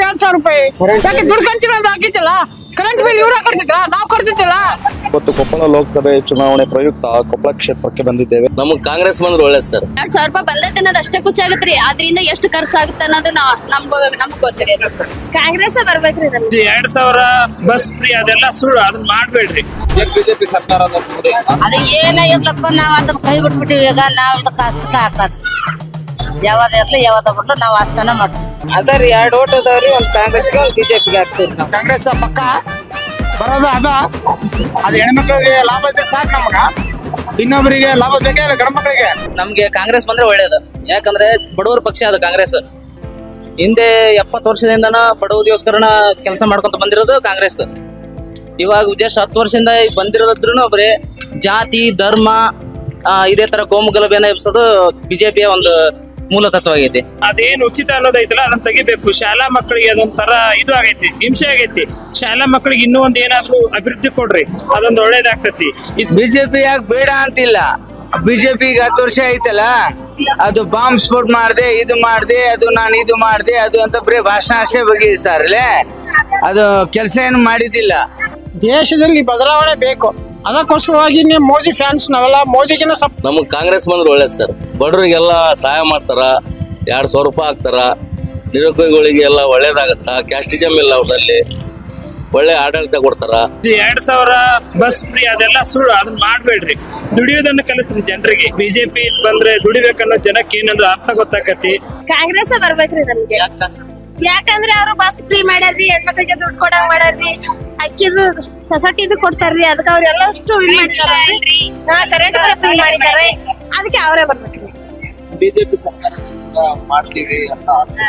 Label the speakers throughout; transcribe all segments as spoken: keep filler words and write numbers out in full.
Speaker 1: ಎರಡ್ ಸಾವಿರ ರೂಪಾಯಿ ಯಾಕೆ ದುಡ್ಕೊಂತೀರ ಅಂತ ಹಾಕಿದ್ದಿಲ್ಲ ಕರೆಂಟ್ ಬಿಲ್ ಇವ್ರ ಕಟ್ತಿದ್ರ ನಾವು ಕಟ್ತಿದ್ದಿಲ್ಲ
Speaker 2: ಇವತ್ತು ಕೊಪ್ಪಳ ಲೋಕಸಭೆ ಚುನಾವಣೆ ಪ್ರಯುಕ್ತ ಕೊಪ್ಪಳ ಕ್ಷೇತ್ರಕ್ಕೆ ಬಂದಿದ್ದೇವೆ.
Speaker 3: ನಮಗ್ ಕಾಂಗ್ರೆಸ್ ಬಂದ್ರೆ ಒಳ್ಳೆ ಸರ್.
Speaker 4: ಎರಡ್ ಸಾವಿರ ರೂಪಾಯಿ ಬಂದೈತೆ ಅನ್ನೋದು ಅಷ್ಟೇ ಖುಷಿ ಆಗತ್ರಿ. ಅದ್ರಿಂದ ಎಷ್ಟು ಖರ್ಚಾಗುತ್ತೆ ಅನ್ನೋದು ನಮ್ಗ ನಮ್ಗ್ ಗೊತ್ತಿರಿ. ಕಾಂಗ್ರೆಸ್ ಬರ್ಬೇಕ್ರಿ ನಮ್ಗೆ.
Speaker 5: ಎರಡ್ ಸಾವಿರ ಬಸ್ ಫ್ರೀ ಅದೆಲ್ಲ ಸುಳ್ಳು, ಅದನ್ನ ಮಾಡ್ಬೇಡ್ರಿ.
Speaker 3: ಬಿಜೆಪಿ ಸರ್ಕಾರ
Speaker 6: ಅದ ಏನ ಇರ್ಲಪ್ಪ ನಾವ್ ಅದನ್ನ ಕೈ ಬಿಟ್ಬಿಟ್ಟಿವಿ. ಈಗ ನಾವ್ ಇದಕ್ಕ ಹಸ್ತಕ ಹಾಕದ್ ಯಾವ್ದ ಇರ್ಲಿ ಯಾವ್ದ ಬಿಟ್ಟು ನಾವ್ ಆಸ್ಥಾನ ಮಾಡ್ತೀವಿ.
Speaker 7: ಅದರಿ ಎರಡು ಓಟ್ ಅದಾವ್ರಿ, ಒಂದ್ ಕಾಂಗ್ರೆಸ್ಗೆ ಒಂದ್ ಬಿಜೆಪಿಗೆ ಹಾಕ್ತೀವಿ ನಾವು.
Speaker 1: ಕಾಂಗ್ರೆಸ್ ಪಕ್ಕ ಬರೋದು ಅದ ಅದು ಹೆಣ್ಮಕ್ಳಿಗೆ ಲಾಭ ಇದ್ರೆ ಸಾಕು ನಮಗ, ಇನ್ನೊಬ್ಬರಿಗೆ ಲಾಭ ಬೇಕೇ ಇಲ್ಲ ಗಂಡ ಮಕ್ಕಳಿಗೆ.
Speaker 3: ನಮ್ಗೆ ಕಾಂಗ್ರೆಸ್ ಬಂದ್ರೆ ಒಳ್ಳೇದು. ಯಾಕಂದ್ರೆ ಬಡವರ ಪಕ್ಷ ಅದು ಕಾಂಗ್ರೆಸ್. ಹಿಂದೆ ಎಪ್ಪತ್ತು ವರ್ಷದಿಂದನ ಬಡವರಿಗೋಸ್ಕರನ ಕೆಲಸ ಮಾಡ್ಕೊಂತ ಬಂದಿರೋದು ಕಾಂಗ್ರೆಸ್. ಇವಾಗ ಜಸ್ಟ್ ಹತ್ತು ವರ್ಷದಿಂದ ಬಂದಿರೋದ್ರೂ ಬರೀ ಜಾತಿ ಧರ್ಮ ಇದೇ ತರ ಕೋಮು ಗಲಭೆನ ಎಬ್ಸೋದು ಬಿಜೆಪಿಯ ಒಂದು ಮೂಲ ತತ್ವ ಆಗೈತಿ.
Speaker 5: ಅದೇನ್ ಉಚಿತ ಅನ್ನೋದೈತಲ್ಲ ಅದನ್ನ ತೆಗಿಬೇಕು. ಶಾಲಾ ಮಕ್ಕಳಿಗೆ ಅದೊಂಥರ ಇದು ಆಗೈತಿ, ಹಿಂಸೆ ಆಗೈತಿ. ಶಾಲಾ ಮಕ್ಕಳಿಗೆ ಇನ್ನೂ ಒಂದ್ ಏನಾದ್ರು ಅಭಿವೃದ್ಧಿ ಕೊಡ್ರಿ, ಅದೊಂದು ಒಳ್ಳೇದಾಗ್ತತಿ.
Speaker 8: ಬಿಜೆಪಿ ಯಾಕೆ ಬೇಡ ಅಂತಿಲ್ಲ. ಬಿಜೆಪಿಗೆ ಹತ್ತು ವರ್ಷ ಐತಲ್ಲ, ಅದು ಬಾಂಬ್ ಸ್ಫೋಟ್ ಮಾಡಿದೆ, ಇದು ಮಾಡಿದೆ, ಅದು ನಾನು ಇದು ಮಾಡಿದೆ, ಅದು ಅಂತ ಬರೀ ಭಾಷಣ ಅಷ್ಟೇ ಬಗೆಹರಿಸ್ತಾರಲ್ಲೇ, ಅದು ಕೆಲಸ ಏನು ಮಾಡಿದಿಲ್ಲ.
Speaker 1: ದೇಶದಲ್ಲಿ ಬದಲಾವಣೆ ಬೇಕು, ಅದಕ್ಕೋಸ್ಕರವಾಗಿ ನೀವು ಮೋದಿ ಫ್ಯಾನ್ಸ್ ನಾವೆಲ್ಲ ಮೋದಿಗಿನ ಸಪ್.
Speaker 3: ನಮಗ್ ಕಾಂಗ್ರೆಸ್ ಬಂದ್ರೆ ಒಳ್ಳೇದು ಸರ್. ಬಡವರಿಗೆಲ್ಲ ಸಹಾಯ ಮಾಡ್ತಾರ, ಎರಡ್ ಸಾವಿರ ರೂಪಾಯಿ ಹಾಕ್ತಾರ, ನಿರುದ್ಯೋಗಿಗಳಿಗೆ ಎಲ್ಲ ಒಳ್ಳೇದಾಗತ್ತ. ಕ್ಯಾಸ್ಟಿಸಮ್ ಇಲ್ಲ ಅವ್ರಲ್ಲಿ, ಒಳ್ಳೆ ಆಡಳಿತ ಕೊಡ್ತಾರ.
Speaker 5: ಎರಡ್ ಸಾವಿರ ಬಸ್ ಫ್ರೀ ಅದೆಲ್ಲ ಸುಳ್ಳು, ಅದನ್ನ ಮಾಡ್ಬೇಡ್ರಿ. ದುಡಿಯೋದನ್ನ ಕಲಿಸ್ರಿ ಜನರಿಗೆ. ಬಿಜೆಪಿ ಬಂದ್ರೆ ದುಡಿಬೇಕನ್ನೋ ಜನಕ್ಕೆ ಏನಂದ್ರೆ ಅರ್ಥ ಗೊತ್ತಾಕತಿ.
Speaker 4: ಕಾಂಗ್ರೆಸ್ ಬರ್ಬೇಕ್ರಿ ನಮ್ಗೆ. ಯಾಕಂದ್ರೆ ಅವ್ರು ಬಸ್ ಫ್ರೀ ಮಾಡ್ಯಾರ್ರಿ, ಹೆಣ್ಮಕ್ಳಿಗೆ ದುಡ್ಡು ಕೊಡಂಗ್ ಮಾಡ್ಯಾರ್ರಿ, ಅಕ್ಕಿದು ಸೊಸೈಟಿದು ಕೊಡ್ತಾರ್ರಿ, ಅದಕ್ಕೆ ಅವ್ರೆಲ್ಲ ಅಷ್ಟು ಇದು ಮಾಡಿದಾರೆ. ಕರೆಂಟ್ ಫ್ರೀ ಮಾಡಿದ್ದಾರೆ, ಅದಕ್ಕೆ ಅವರೇ ಬರ್ಬೇಕ್ರಿ.
Speaker 3: ಬಿಜೆಪಿ ಸರ್ಕಾರ ಮಾಡ್ತೀವಿ ಅಂತ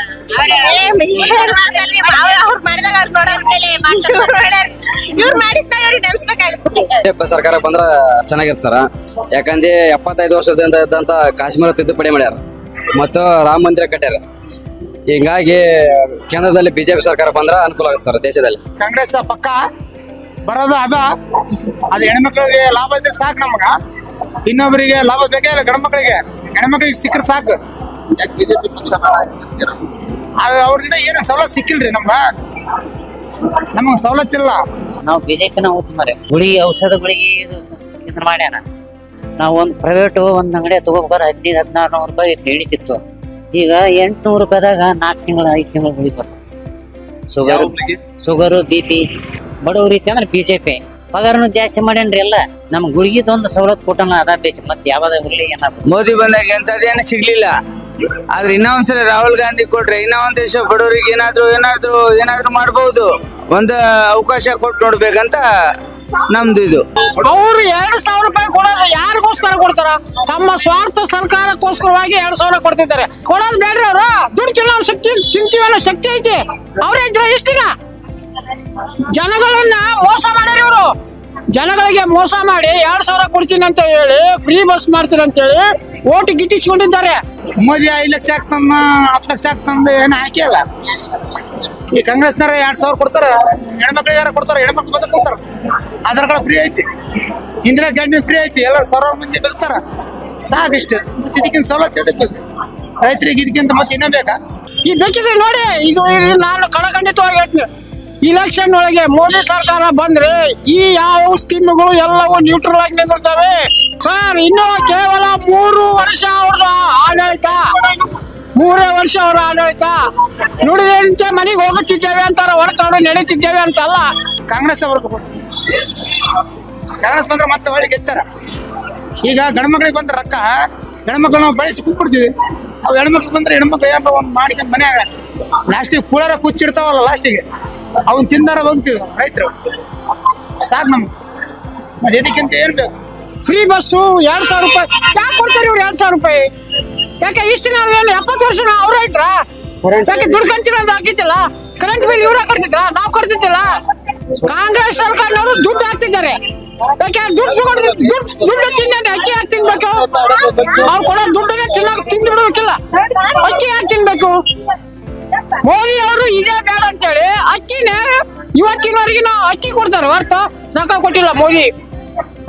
Speaker 4: ಅವ್ರು ಮಾಡಿದಾಗ ಅವ್ರು ಇವ್ರು ಮಾಡಿದ್ದಾಗ ಅವ್ರಿಗೆ ನೆನ್ಸ್ಬೇಕಾಗುತ್ತೆ.
Speaker 8: ಸರ್ಕಾರ ಬಂದ್ರ ಚೆನ್ನಾಗಿರ್ತ ಸರ. ಯಾಕಂದ್ರೆ ಎಪ್ಪತ್ತೈದು ವರ್ಷದಿಂದ ಇದ್ದಂತ ಕಾಶ್ಮೀರ ತಿದ್ದುಪಡಿ ಮಾಡ್ಯಾರ ಮತ್ತು ರಾಮ ಮಂದಿರ ಕಟ್ಯಾರ. ಹಿಂಗಾಗಿ ಕೇಂದ್ರದಲ್ಲಿ ಬಿಜೆಪಿ ಸರ್ಕಾರ ಬಂದ್ರ ಅನುಕೂಲ ಆಗುತ್ತೆ ಸರ್ ದೇಶದಲ್ಲಿ.
Speaker 1: ಕಾಂಗ್ರೆಸ್ ಪಕ್ಕ ಬರೋದು ಅದ ಅದು ಹೆಣ್ಮಕ್ಳಿಗೆ ಲಾಭ ಇದ್ರೆ ಸಾಕು ನಮಗ, ಇನ್ನೊಬ್ಬರಿಗೆ ಲಾಭ ಬೇಕೇ ಇಲ್ಲ ಗಂಡ ಮಕ್ಕಳಿಗೆ. ಹೆಣ್ಮಕ್ಳಿಗೆ ಸಿಕ್ಕರೆ ಸಾಕು.
Speaker 3: ಬಿಜೆಪಿ ಪಕ್ಷ
Speaker 1: ಅದು ಅವ್ರಿಂದ ಏನು ಸವಲತ್ತು ಸಿಕ್ಕಿಲ್ರಿ ನಮ್ಗ, ನಮಗ ಸವಲತ್ತಿಲ್ಲ.
Speaker 6: ನಾವು ಬಿಜೆಪಿನ ಹೋಗ್ತೀವಿ. ಗುಳಿಗೆ ಔಷಧಗಳಿಗೆ ಇದನ್ನ ಮಾಡ್ಯಾನ. ನಾವು ಒಂದು ಪ್ರೈವೇಟ್ ಒಂದ್ ಅಂಗಡಿ ತಗೋಬೇಕಾದ್ರೆ ಹದಿನೈದು ಹದಿನಾರು ನೂರು ರೂಪಾಯಿ ನಡೀತಿತ್ತು. ಈಗ ಎಂಟ್ನೂರು ರೂಪಾಯಿದಾಗ ನಾಲ್ಕು ತಿಂಗಳ ಐದು ತಿಂಗಳ ಗುಳಿ ಬರ್ತದೆ. ಶುಗರ್ ಶುಗರು ಬಿ ಪಿ ಬಡವ್ರ ರೀತಿ ಅಂದ್ರೆ ಬಿಜೆಪಿ ಪಗಾರನು ಜಾಸ್ತಿ ಮಾಡ್ಯಾನ್ರಿ. ಎಲ್ಲ ನಮ್ ಗುಳಿಗಿದೊಂದು ಸವಲತ್ತು ಕೊಟ್ಟನ ಅದ ಬೇಸಿ ಮತ್ತೆ ಯಾವ್ದ ಬರಲಿ ಏನಾದ್ರು.
Speaker 8: ಮೋದಿ ಬಂದಾಗ ಎಂತದೇನು ಸಿಗ್ಲಿಲ್ಲ. ಆದ್ರೆ ಇನ್ನೂ ಒಂದ್ಸಲ ರಾಹುಲ್ ಗಾಂಧಿ ಕೊಟ್ರೆ ಇನ್ನೂ ಒಂದ್ ದೇಶ ಬಡವರಿಗೆ ಏನಾದ್ರು ಏನಾದ್ರು ಏನಾದ್ರು ಮಾಡ್ಬಹುದು. ಒಂದು ಅವಕಾಶ ಕೊಟ್ಟು ನೋಡ್ಬೇಕಂತ ನಮ್ದು ಇದು.
Speaker 1: ಅವ್ರು ಎರಡ್ ಸಾವಿರ ರೂಪಾಯಿ ಕೊಡೋದು ಯಾರಿಗೋಸ್ಕರ ಕೊಡ್ತಾರ? ತಮ್ಮ ಸ್ವಾರ್ಥ ಸರ್ಕಾರಕ್ಕೋಸ್ಕರವಾಗಿ ಎರಡ್ ಸಾವಿರ ಕೊಡ್ತಿದ್ದಾರೆ. ಕೊಡೋದು ಬೇಡ್ರಿ ಅವ್ರು. ದುಡ್ಡು ತಿನ್ನೋ ಶಕ್ತಿ ತಿಂತೀವಿ ಅನ್ನೋ ಶಕ್ತಿ ಐತಿ ಅವ್ರೇ ಇದ್ರೆ ಇಷ್ಟ ದಿನ ಜನಗಳನ್ನ ಮೋಸ ಮಾಡ್ಯಾರ ಇವರು. ಜನಗಳಿಗೆ ಮೋಸ ಮಾಡಿ ಎರಡ್ ಸಾವಿರ ಕೊಡ್ತೀನಿ ಅಂತ ಹೇಳಿ ಫ್ರೀ ಬಸ್ ಮಾಡ್ತೀನಿ ಅಂತ ಹೇಳಿ ಓಟ್ ಗಿಟ್ಟಿಸ್ಕೊಂಡಿದ್ದಾರೆ. ಮೋದಿ ಐದು ಲಕ್ಷ ಆಗ್ತಂದ ಹತ್ತು ಲಕ್ಷ ಆಗ್ತಂದ ಏನು ಹಾಕಿಲ್ಲ. ಈ ಕಾಂಗ್ರೆಸ್ನವ್ರ ಎರಡ್ ಸಾವಿರ ಕೊಡ್ತಾರ, ಹೆಣ್ಮಕ್ಳಿಗೆ ಯಾರ ಕೊಡ್ತಾರ, ಹೆಣ್ಮಕ್ಳು ಬದುಕ್ ಕೊಡ್ತಾರ. ಆಧಾರ್ ಕಾರ್ಡ್ ಫ್ರೀ ಐತಿ, ಇಂದಿರಾ ಕ್ಯಾಂಟೀನ್ ಫ್ರೀ ಐತಿ, ಎಲ್ಲ ಸಾವಿರ ಮಂದಿ ಬದುಕ್ತಾರ. ಸಾಕಿಷ್ಟು ಮತ್ತೆ ಇದಕ್ಕಿಂತ ಸವಲತ್ತು ಎದಕ್ಕೆ ಬೇಕು ರೈತರಿಗೆ? ಇದಕ್ಕಿಂತ ಮತ್ತೆ ಇನ್ನೂ ಬೇಕಾ? ಈ ಬೇಕಿದ್ರೆ ನೋಡಿ, ಇದು ನಾನು ಕಡಖಂಡಿತವಾಗಿ ಹೇಳ್ತೀನಿ, ಇಲೆಕ್ಷನ್ ಒಳಗೆ ಮೋದಿ ಸರ್ಕಾರ ಬಂದ್ರೆ ಈ ಯಾವ ಸ್ಕೀಮ್ಗಳು ಎಲ್ಲವೂ ನ್ಯೂಟ್ರಲ್ ಆಗಿ ನಿಂತಿರ್ತವೆ ಸರ್. ಇನ್ನು ಕೇವಲ ಮೂರು ವರ್ಷ ಅವ್ರ ಆಡಳಿತ, ಮೂರೇ ವರ್ಷ ಅವರ ಆಡಳಿತ. ನುಡಿದಂತೆ ಮನೆಗೆ ಹೋಗುತ್ತಿದ್ದೇವೆ ಅಂತಾರ, ಹೊರತಾಡು ನಡೀತಿದ್ದೇವೆ ಅಂತಲ್ಲ. ಕಾಂಗ್ರೆಸ್ ಅವರು ಕಾಂಗ್ರೆಸ್ ಬಂದ್ರೆ ಮತ್ತೆ ಹೊಳ್ಳಿ ಗೆತ್ತಾರ. ಈಗ ಗಂಡ್ಮಕ್ಳಿಗೆ ಬಂದ ರೊಕ್ಕ ಹೆಣ್ಮಕ್ಳು ನಾವು ಬಳಸಿ ಕುಟ್ಬಿಡ್ತೀವಿ. ಅವು ಹೆಣ್ಮಕ್ಳು ಬಂದ್ರೆ ಹೆಣ್ಮಕ್ಳು ಏನಪ್ಪ ಒಂದು ಮಾಡಿಕೊಂಡು ಮನ್ಯಾಗ ಲಾಸ್ಟಿಗೆ ಕೂಳಾರ ಕುಚ್ಚಿಡ್ತಾವಲ್ಲ, ಲಾಸ್ಟಿಗೆ ಅವನ್ ತಿಂದಾರ ಬಂತೀವಿ ರೈತರು. ಸಾಕು ನಮ್ಗೆ ಮತ್ತೆ ಇದಕ್ಕಿಂತ ಏನ್ ಬೇಕು? ಫ್ರೀ ಬಸ್ಸು ಎರಡ್ ಸಾವಿರ ರೂಪಾಯಿ ಯಾಕೆ ಕೊಡ್ತಾರೆ ಇವ್ರು? ಎರಡ್ ಸಾವಿರ ರೂಪಾಯಿ ಯಾಕೆ ಇಷ್ಟು ನಾವು ಏನು ಎಪ್ಪತ್ತು ವರ್ಷ ಅವ್ರ ರೈತರ ಯಾಕೆ ದುಡ್ಕೊಂತೀವಿ ಅಂತ ಹಾಕಿದ್ದಿಲ್ಲ? ಕರೆಂಟ್ ಬಿಲ್ ಇವ್ರ ಕಟ್ತಿದ್ರ, ನಾವು ಕಟ್ತಿದ್ದಿಲ್ಲ. ಕಾಂಗ್ರೆಸ್ ಸರ್ಕಾರದವರು ದುಡ್ಡು ಹಾಕ್ತಿದ್ದಾರೆ. ಯಾಕೆ ದುಡ್ಡು ದುಡ್ಡು ದುಡ್ಡು ತಿನ್ನಿ ಅಕ್ಕಿ ಯಾಕೆ ತಿನ್ಬೇಕು? ಅವ್ರು ಕೊಡೋ ದುಡ್ಡನ್ನೇ ತಿನ್ನೋಕೆ ತಿಂದು ಬಿಡ್ಬೇಕಿಲ್ಲ. ಅಕ್ಕಿ ಯಾಕೆ ತಿನ್ಬೇಕು? ಮೋದಿ ಅವರು ಇದೇ ಬೇಡ ಅಂತೇಳಿ ಅಕ್ಕಿನೇ ಇವತ್ತಿನವರೆಗೆ ನಾವು ಅಕ್ಕಿ ಕೊಡ್ತಾರೆ, ಹೊರತು ರೊಕ್ಕ ಕೊಟ್ಟಿಲ್ಲ ಮೋದಿ.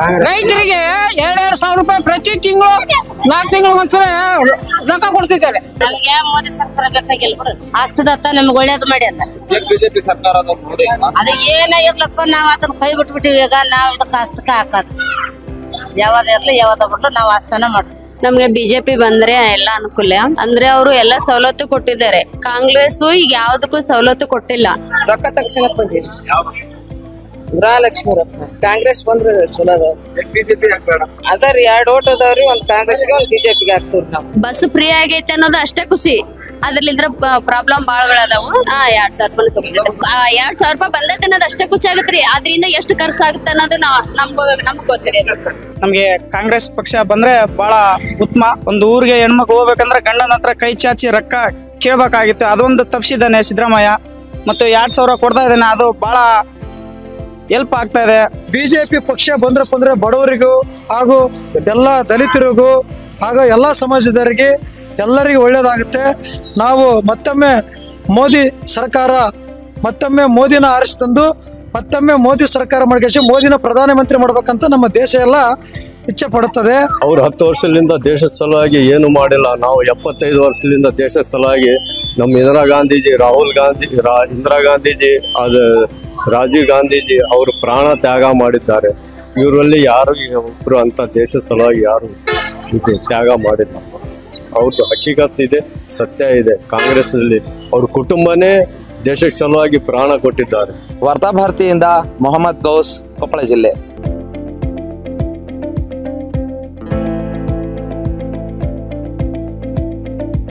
Speaker 1: ರೈತರಿಗೆ ಎರಡೆರಡು ಸಾವಿರ ರೂಪಾಯಿ ಪ್ರತಿ ತಿಂಗಳು ನಾಲ್ಕು ತಿಂಗಳು ಒಂದ್ಸಲ ರೊಕ್ಕ ಕೊಡ್ತಿದ್ದಾರೆ.
Speaker 4: ನಮಗೆ ಮೋದಿ ಸರ್ಕಾರ ಬೇಕಾಗಿಲ್ಲ ಬಿಡು. ಆಸ್ತದತ್ತ ನಮ್ಗೆ ಒಳ್ಳೇದು ಮಾಡ್ಯಾನ.
Speaker 2: ಬಿಜೆಪಿ ಸರ್ಕಾರ
Speaker 4: ಅದು ಏನಾಗಿರ್ಲಪ್ಪ ನಾವ್ ಅದನ್ನ ಕೈ ಬಿಟ್ಬಿಟ್ಟಿವಿ. ಈಗ ನಾವ್ ಇದಕ್ಕೆ ಆಸ್ತಕ ಹಾಕದ್ ಯಾವ್ದ ಇರ್ಲಿ ಯಾವ್ದ ಬಿಟ್ಟು ನಾವ್ ಆಸ್ಥಾನ ಮಾಡ್ತೀವಿ.
Speaker 9: ನಮ್ಗೆ ಬಿಜೆಪಿ ಬಂದ್ರೆ ಎಲ್ಲ ಅನುಕೂಲ. ಅಂದ್ರೆ ಅವರು ಎಲ್ಲ ಸವಲತ್ತು ಕೊಟ್ಟಿದ್ದಾರೆ. ಕಾಂಗ್ರೆಸ್ ಈಗ ಯಾವ್ದಕ್ಕೂ ಸವಲತ್ತು ಕೊಟ್ಟಿಲ್ಲ.
Speaker 7: ರೊಕ್ಕ ತಕ್ಷಣ ಬಂದಿರಿ ಗೃಹಲಕ್ಷ್ಮಿ ರೊಕ್ಕ. ಕಾಂಗ್ರೆಸ್ ಬಂದ್ರೆ ಚಲೋ ಅದ.
Speaker 2: ಬಿಜೆಪಿ ಯಾಕೆ ಬೇಡ?
Speaker 7: ಅದರಿ ಎರಡ್ ಓಟ್ ಅದಾವ್ರಿ, ಒಂದ್ ಕಾಂಗ್ರೆಸ್ಗೆ ಒಂದ್ ಬಿಜೆಪಿಗೆ ಹಾಕ್ತಿವ್ರಿ ನಾವು.
Speaker 9: ಬಸ್ ಫ್ರೀ ಆಗೈತೆ ಅನ್ನೋದು ಅಷ್ಟೇ ಖುಷಿ. ಅದ್ರಲ್ಲಿಂದ್ರ ಪ್ರಾಬ್ಲಮ್ ಬಾಳ್ಗಳದಾವು. ಹಾ ಎರಡ್ ಸಾವಿರ ರೂಪಾಯಿ ತಗೊಂಡಿದ್ದಾರೆ. ಎರಡ್ ಸಾವಿರ ರೂಪಾಯಿ ಬಂದೈತೆ ಅನ್ನೋದು ಅಷ್ಟೇ ಖುಷಿ ಆಗತ್ರಿ. ಅದರಿಂದ ಎಷ್ಟು ಖರ್ಚಾಗುತ್ತೆ ಅನ್ನೋದು ನಾವ್ ನಮ್ಗ ನಮ್ಗ್ ಗೊತ್ತಿರಿ.
Speaker 10: ನಮ್ಗೆ ಕಾಂಗ್ರೆಸ್ ಪಕ್ಷ ಬಂದ್ರೆ ಬಹಳ ಉತ್ತಮ. ಒಂದು ಊರಿಗೆ ಹೆಣ್ಮಕ್ಳು ಹೋಗ್ಬೇಕಂದ್ರೆ ಗಂಡನ ಹತ್ರ ಕೈ ಚಾಚಿ ರೊಕ್ಕ ಕೇಳ್ಬೇಕಾಗಿತ್ತು. ಅದೊಂದು ತಪ್ಪಿಸಿದ್ದಾನೆ ಸಿದ್ದರಾಮಯ್ಯ. ಮತ್ತು ಎರಡ್ ಸಾವಿರ ಕೊಡ್ತಾ ಇದ್ದಾನೆ, ಅದು ಬಹಳ ಹೆಲ್ಪ್ ಆಗ್ತಾ ಇದೆ.
Speaker 11: ಬಿಜೆಪಿ ಪಕ್ಷ ಬಂದ್ರಪ್ಪ ಅಂದ್ರೆ ಬಡವರಿಗೂ ಹಾಗೂ ಎಲ್ಲ ದಲಿತರಿಗೂ ಹಾಗೂ ಎಲ್ಲ ಸಮಾಜದವರಿಗೆ ಎಲ್ಲರಿಗೂ ಒಳ್ಳೇದಾಗುತ್ತೆ. ನಾವು ಮತ್ತೊಮ್ಮೆ ಮೋದಿ ಸರ್ಕಾರ ಮತ್ತೊಮ್ಮೆ ಮೋದಿನ ಆರಿಸಿ ತಂದು ಮತ್ತೊಮ್ಮೆ ಮೋದಿ ಸರ್ಕಾರ ಮಾಡ್ಕೇಸಿ ಮೋದಿನ ಪ್ರಧಾನಮಂತ್ರಿ ಮಾಡ್ಬೇಕಂತ ನಮ್ಮ ದೇಶ ಎಲ್ಲ ಇಚ್ಛೆ ಪಡುತ್ತದೆ.
Speaker 12: ಅವ್ರು ಹತ್ತು ವರ್ಷದಿಂದ ದೇಶದ ಸಲುವಾಗಿ ಏನು ಮಾಡಿಲ್ಲ. ನಾವು ಎಪ್ಪತ್ತೈದು ವರ್ಷದಿಂದ ದೇಶದ ಸಲುವಾಗಿ ನಮ್ಮ ಇಂದಿರಾ ಗಾಂಧೀಜಿ, ರಾಹುಲ್ ಗಾಂಧಿ, ರಾ ಇಂದಿರಾ ಗಾಂಧೀಜಿ, ಅದು ರಾಜೀವ್ ಗಾಂಧೀಜಿ ಅವರು ಪ್ರಾಣ ತ್ಯಾಗ ಮಾಡಿದ್ದಾರೆ. ಇವರಲ್ಲಿ ಯಾರು ಒಬ್ರು ಅಂತ ದೇಶದ ಸಲುವಾಗಿ ಯಾರು ಇದು ತ್ಯಾಗ ಮಾಡಿಲ್ಲ. ಅವ್ರದ್ದು ಹಕ್ಕಿಗತ್ ಇದೆ, ಸತ್ಯ ಇದೆ. ಕಾಂಗ್ರೆಸ್ನಲ್ಲಿ ಅವ್ರ ಕುಟುಂಬನೇ ದೇಶಕ್ಕೆ ಸಲುವಾಗಿ ಪ್ರಾಣ ಕೊಟ್ಟಿದ್ದಾರೆ.
Speaker 8: ವಾರ್ತಾ ಭಾರತಿಯಿಂದ ಮೊಹಮ್ಮದ್ ಗೌಸ್, ಕೊಪ್ಪಳ ಜಿಲ್ಲೆ.